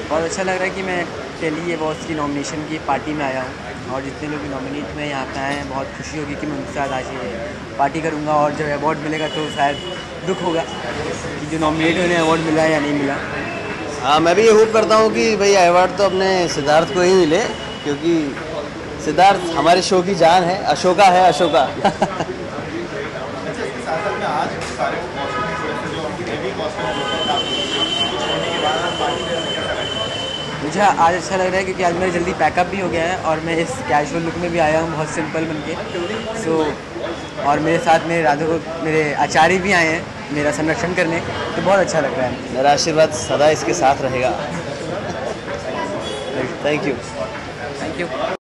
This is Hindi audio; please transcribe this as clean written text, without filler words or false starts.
बहुत अच्छा लग रहा है कि मैं टेली अवार्ड्स की नॉमिनेशन की पार्टी में आया हूँ और जितने लोग नॉमिनेट हुए यहाँ पे आए हैं, बहुत खुशी होगी कि मैं उनके साथ आज ये पार्टी करूँगा। और जब अवार्ड मिलेगा तो शायद दुख होगा कि जो नॉमिनेट हुए उन्हें अवार्ड मिला या नहीं मिला। हाँ, मैं भी ये होप करता हूँ कि भाई अवार्ड तो अपने सिद्धार्थ को ही मिले, क्योंकि सिद्धार्थ हमारे शो की जान है, अशोका है अशोका। अच्छा, इसके साथ साथ में आज सारे कॉस्ट्यूम थोड़े से जो हेवी कॉस्ट्यूम कुछ होने के बाद आप पार्टी में कैसा लगता है? मुझे आज अच्छा लग रहा है क्योंकि आज मेरा जल्दी पैकअप भी हो गया है और मैं इस कैजुअल लुक में भी आया हूँ, बहुत सिंपल बन के। सो और मेरे साथ मेरे मेरे आचार्य भी आए हैं मेरा संरक्षण करने, तो बहुत अच्छा लग रहा है। मेरा आशीर्वाद सदा इसके साथ रहेगा। Thank you. Thank you.